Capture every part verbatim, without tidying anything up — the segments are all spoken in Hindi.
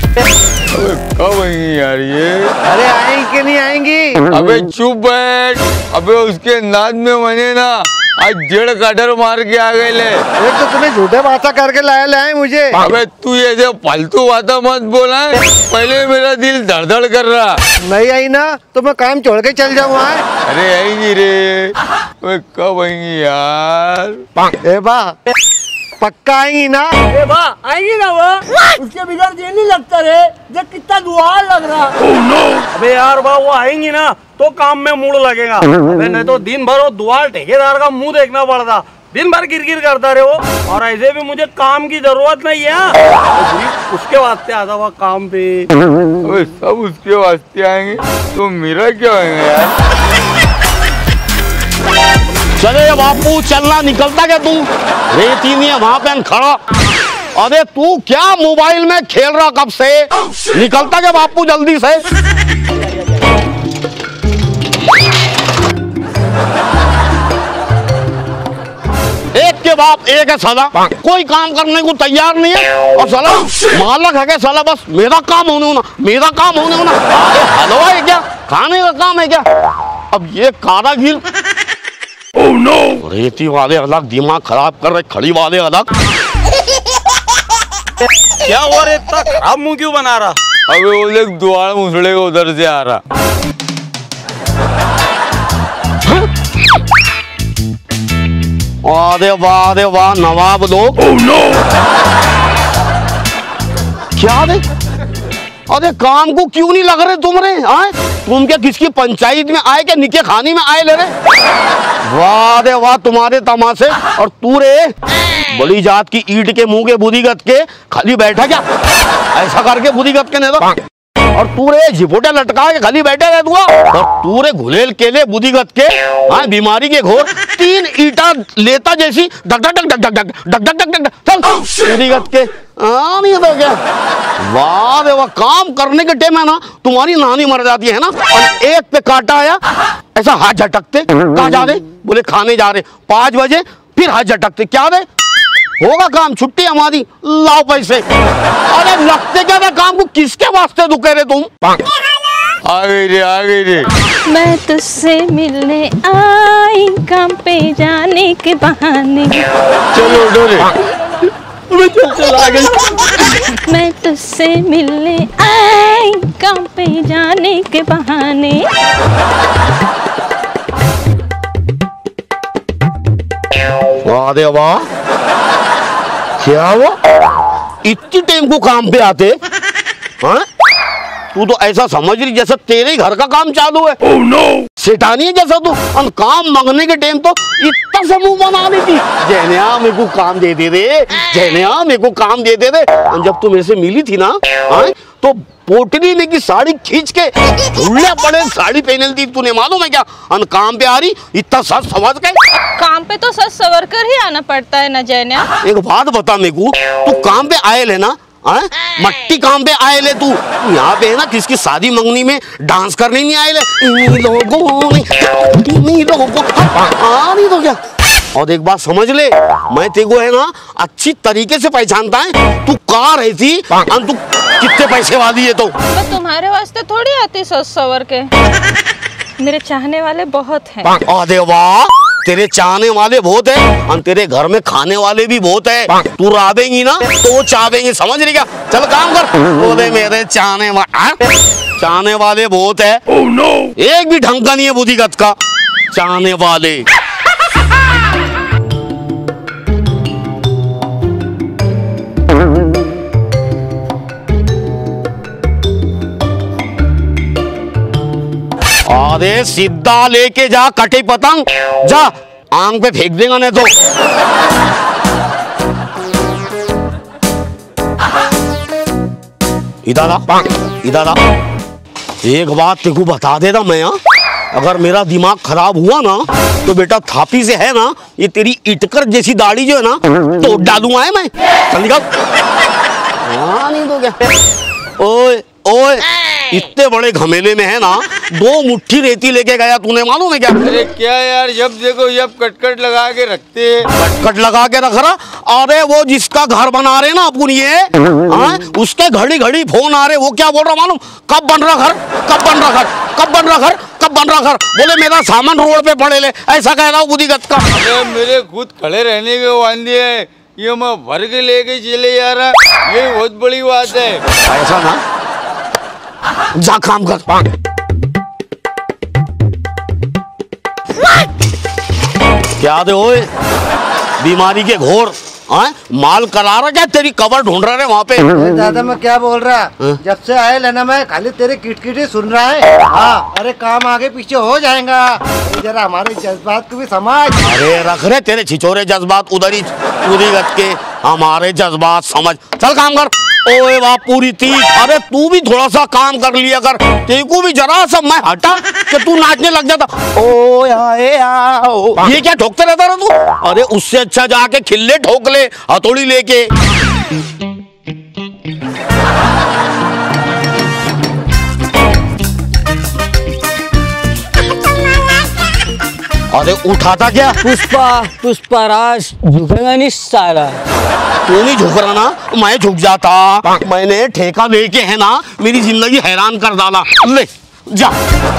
अबे कब आएंगी यार ये? अरे आएंगी कि नहीं आएंगी? अबे चुप बैठ। अबे उसके नाद में मने ना आज डेढ़ कटर मार के आ गए ले। एक तो तुम्हें झूठे बातें करके लाया लाए मुझे। अबे तू ये जो फालतू बातें मत बोला, पहले मेरा दिल धड़ धड़ कर रहा। नहीं आई ना तो मैं काम छोड़ के चल जाऊँ। अरे आएंगी रे। अबे कब आएंगी यार? ए बा पक्का आएंगी ना? ए बा आएंगी ना वो। उसके बिगड़ ये नहीं लगता रे, जब कितना दुआर लग रहा। oh, no! अबे यार बा वो आएंगी ना तो काम में मूड लगेगा। अबे नहीं तो दिन भर वो दुआर ठेकेदार का मुंह देखना पड़ता, दिन भर गिर-गिर करता रहे वो। और ऐसे भी मुझे काम की जरूरत नहीं है, तो उसके वास्ते आता हुआ काम पे। अबे सब उसके वास्ते आएंगे तो मेरा क्या होगा यार? चले बापू चलना, निकलता क्या तू? रेती नहीं है वहां पे खड़ा। अरे तू क्या मोबाइल में खेल रहा कब से? निकलता क्या बापू जल्दी से? एक के बाप एक है साला, कोई काम करने को तैयार नहीं है। और साला मालक है क्या साला? बस मेरा काम होने होना, मेरा काम होने होना। अरे हलवा है क्या? खाने का काम है क्या? अब ये कारागिर Oh no! रेती वाले अलग, दिमाग खराब कर रहे, खड़ी वाले अलग। क्या हुआ रे, इतना खराब मुंह क्यों बना रहा? अबे वो लोग दुआर मुसड़े को उधर से आ रहा। अरे वाह अरे वाह नवाब लोग। oh, no! क्या रे? अरे काम को क्यों नहीं लग रहे तुम रे? आए तुम क्या किसकी पंचायत में आए क्या निके खानी में आए ले रहे? वाह रे वाह तुम्हारे तमाशे। और तू रे बड़ी जात की ईट के मुंह के बुद्धीगत के खाली बैठा क्या? ऐसा करके बुद्धीगत के नहीं तो। और तू रे झिपोटे लटका के खाली बैठे रहे तू। और तू रे घुलेल केले बुद्धीगत के हाँ बीमारी के घोर तीन ईटा लेता जैसी डक डक डक डक डक डक डक डक डक चल बुद्धीगत के आ नहीं तो क्या? वाह रे वाह काम करने के टाइम है ना तुम्हारी नानी मर जाती है ना। और एक पे काटा आया ऐसा हाथ झटकते, कहाँ जा रहे? बोले खाने जा रहे। पाँच बजे फिर हाथ झटकते, क्या रे होगा काम? छुट्टी हमारी, लाओ पैसे। अरे लगते क्या था काम को? किसके वास्ते दुखे रे तुम? आ गई रे आ गई रे। मैं तुझसे मिलने आई काम पे जाने के बहाने। चलो उठो रे। चल चल आ गई। मैं तुझसे मिलने आई काम पे जाने के बहाने। वाह दे वाह, क्या हुआ? इतनी टाइम को काम पे आते? हाँ? तू तो ऐसा समझ रही जैसा तेरे घर का काम चालू है। oh, no! सेठानी है जैसा तू। और काम मांगने के टाइम तो इतना समूह बना देती, जैनिया मेरे को काम दे दे रे, जैनिया मेरे को काम दे दे रे। और जब तू मेरे से मिली थी ना हाँ? तो पोटली में की साड़ी खींच के झुल्ले पड़े साड़ी पहने थी, तूने मालूम है क्या? और काम पे आ रही इतना सच समझ के। काम पे तो सच सवर कर ही आना पड़ता है ना जैनिया। एक बात बता मेरे को, तू काम पे आए ले ना हाँ? मट्टी काम पे आए ले तू यहाँ पे है ना किसकी शादी मंगनी में डांस करने नहीं आए ले। इन्हीं लोगों ने इन्हीं लोगों हाँ नहीं तो क्या? और एक बात समझ ले, मैं तेको है ना अच्छी तरीके से पहचानता है। तू कहाँ रही थी और तू कितने पैसे वाली है? तो मैं तुम्हारे वास्ते थोड़ी आती सच सवर के, मेरे चाहने वाले बहुत हैं। अरे वाह तेरे चाहने वाले बहुत है और तेरे घर में खाने वाले भी बहुत है। तू राबेंगी ना तो वो चाहेंगे, समझ रही क्या? चल काम कर। बोले मेरे चाहने वाले चाहने वाले बहुत है। oh, no! एक भी ढंग का नहीं है बुद्धिगत का चाहने वाले। अरे सीधा लेके जा कटे पतंग, जा आंग पे फेंक देगा नहीं तो। इधर आ, इधर आ। एक बात तेको बता देता मैं, अगर मेरा दिमाग खराब हुआ ना तो बेटा थापी से है ना ये तेरी इटकर जैसी दाढ़ी जो है ना तो डालूंगा है मैं। चल निकल। हाँ नहीं तो क्या? ओए ओए इतने बड़े घमेले में है ना, दो मुट्ठी रेती लेके गया तूने, मालूम है क्या? अरे क्या यार, जब देखो जब कटकट लगा के रखते हैं। कटकट लगा के रख रहा? अरे वो जिसका घर बना रहे ना अपन ये, हाँ, उसके घड़ी घड़ी फोन आ रहे, वो क्या बोल रहा मालूम? कब बन रहा घर, कब बन रहा घर, कब बन रहा घर, कब बन रहा घर? बोले मेरा सामान रोड पे पड़े ले, ऐसा कह रहा हूँ बुद्धिगत का। अरे मेरे खुद खड़े रहने के वांदे है, ये मैं भर के लेके चले जा रहा, ये बहुत बड़ी बात है। ऐसा ना, जा काम कर। क्या दे ओए, बीमारी के घोर, हाँ? माल करा रहा क्या? तेरी कबर ढूंढ रहा है वहाँ पे। दादा मैं क्या बोल रहा, जब से आए लेना मैं खाली तेरे किटकिट ही सुन रहा है। हाँ, अरे काम आगे पीछे हो जाएगा, जरा हमारे जज्बात को भी समझ। अरे रख रहे तेरे छिछोरे जज्बात उधर ही, पूरी गत के हमारे जज्बात समझ। चल काम कर। ओए वाह पूरी तीन, अरे तू भी थोड़ा सा काम कर लिया कर, तेको भी जरा सा मैं हटा कि तू नाचने लग जाता। ओ आए आओ, ये क्या ठोकते रहता रहा तू? अरे उससे अच्छा जाके खिल्ले ठोक ले हथौड़ी लेके। अरे उठाता क्या? पुष्पा पुष्पराज झुकेगा नहीं साला। तू नहीं झुक रहा ना, मैं झुक जाता। मैंने ठेका लेके है ना मेरी जिंदगी हैरान कर डाला। ले जा।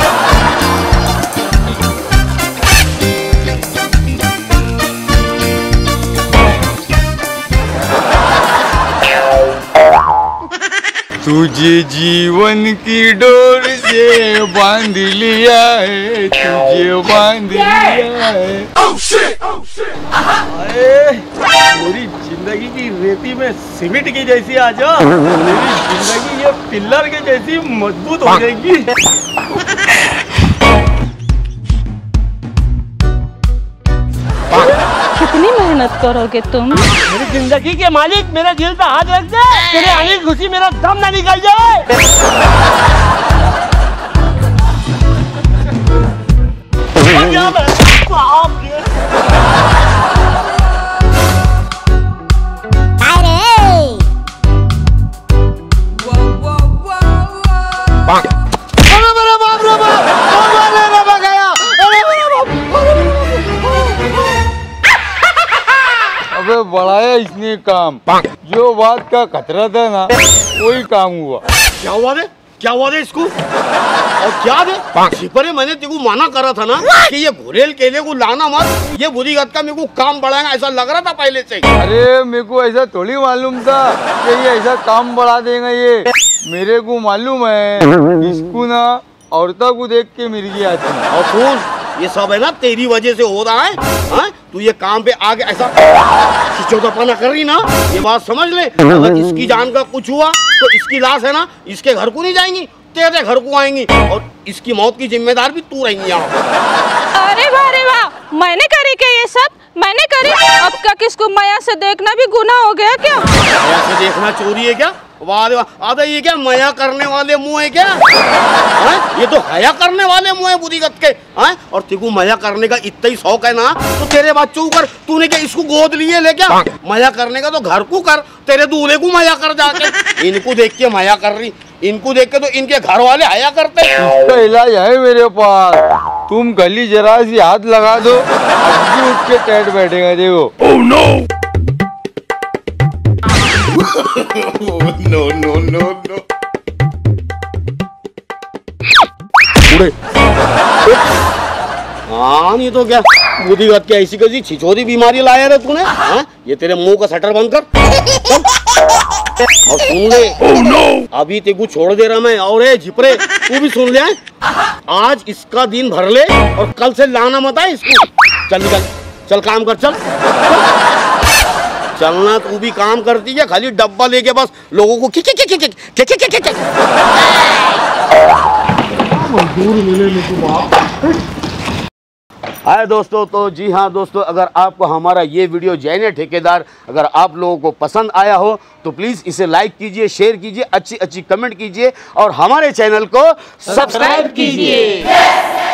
तुझे जीवन की डोर से बांध लिया है, तुझे बांध लिया है। oh shit, oh shit। अरे पूरी जिंदगी की रेती में सीमेंट की जैसी आ जा, मेरी जिंदगी ये पिल्लर के जैसी मजबूत हो जाएगी। कितनी मेहनत करोगे तुम? मेरी जिंदगी के मालिक, मेरे दिल पे हाथ रख दे, तेरे आने की खुशी मेरा दम ना निकल जाए। अबे बढ़ाया इसने काम, जो बात का खतरा था ना वही काम हुआ। क्या हुआ दे? क्या हुआ दे इसको? और क्या दे? सिपरे मैंने तेको माना करा था ना कि ये घुरेल केले को लाना मत, ये बुरी गत का मेरे को काम बढ़ाएगा, ऐसा लग रहा था पहले से। अरे मेरे को ऐसा थोड़ी मालूम था कि ये ऐसा काम बढ़ा देगा। ये मेरे को मालूम है, इसको ना औरतों को देख के मिर्गी आती। और सुन, ये सब है ना तेरी वजह से हो रहा है, हाँ? तू ये काम पे आगे ऐसा खिचौतापना कर रही ना, ये बात समझ ले। अगर इसकी जान का कुछ हुआ तो इसकी लाश है ना इसके घर को नहीं जाएंगी, तेरे घर को आएंगी, और इसकी मौत की जिम्मेदार भी तू रहेंगी यहाँ। अरे वाह रे वाह, मैंने करी क्या ये सब? मैंने करी? अब क्या किसको माया से देखना भी गुनाह हो गया क्या? माया से देखना चोरी है क्या? वाह वाह, आधा ये क्या माया करने वाले मुंह है क्या? हाँ? ये तो हया करने वाले मुंह है बुद्धिगत के। हाँ? और तेको माया करने का इतना ही शौक है ना तो तेरे बच्चों को कर। तूने क्या इसको गोद लिए ले क्या? माया करने का तो घर को कर, तेरे दूल्हे को माया कर जाके। इनको देख के माया कर रही, इनको देख के तो इनके घर वाले हया करते। इसका इलाज है मेरे पास, तुम गली जरा सी हाथ लगा दो, अब भी उठ के टैट बैठेगा। देखो। Oh no no no no no. हाँ नहीं तो क्या बुद्धिगत क्या ऐसी कैसी छिछोरी बीमारी लाया रे तूने? हाँ? ये तेरे मुंह का शटर बंद कर। और सुन ले, oh, no! अभी तेको छोड़ दे रहा मैं। और ए झिपरे तू भी सुन ले, आज इसका दिन भर ले और कल से लाना मत है इसको। चल निकल, चल काम कर, चल चलना। तू भी काम करती है, खाली डब्बा लेके बस लोगों को खिच खिच खिच खिच खिच खिच खिच। हाय दोस्तों, तो जी हाँ दोस्तों, अगर आपको हमारा ये वीडियो जैने ठेकेदार अगर आप लोगों को पसंद आया हो तो प्लीज़ इसे लाइक कीजिए, शेयर कीजिए, अच्छी अच्छी कमेंट कीजिए और हमारे चैनल को सब्सक्राइब कीजिए।